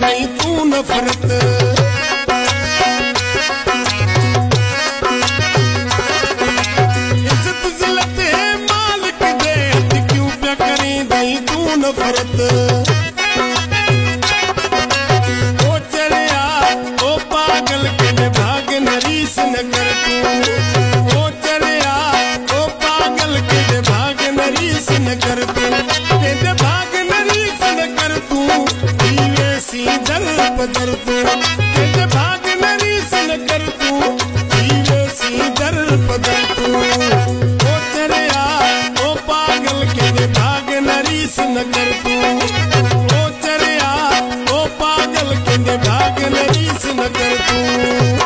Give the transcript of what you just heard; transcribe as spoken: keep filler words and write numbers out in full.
दई तू नफरत। इज्जत जिलत है मालिक दे, क्यों प्या करी दई तू नफरत। ओ चढ़िया ओ पागल के भाग नरीस न कर तू। ओ चढ़िया ओ पागल के भाग नरीस न कर तू। के भाग नरीस न कर तू, दीवे सी दर पदर तू। के भाग नरीस न कर तू, दीवे सी दर पदर तू। ओ चढ़िया ओ पागल के भाग नरीस न कर तू। ओ चढ़िया ओ पागल के भाग नरीस न कर तू।